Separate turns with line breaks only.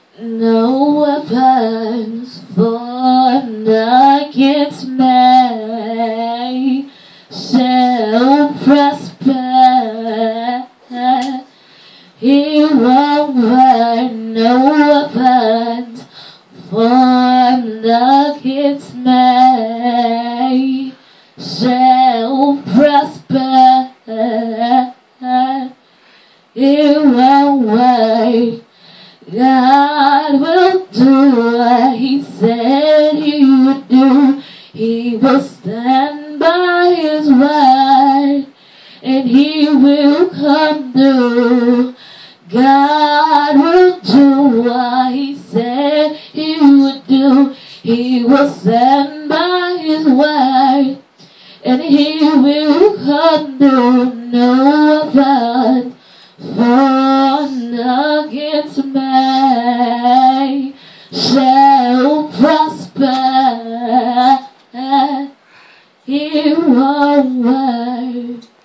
No weapons formed against me shall prosper. He won't hurt. No weapons formed against me shall prosper. It won't work. God will do what He said He would do. He will stand by His word, and He will come through. God will do what He said He would do. He will stand by His word, and He will come through. No weapon formed against me shall prosper. It won't work.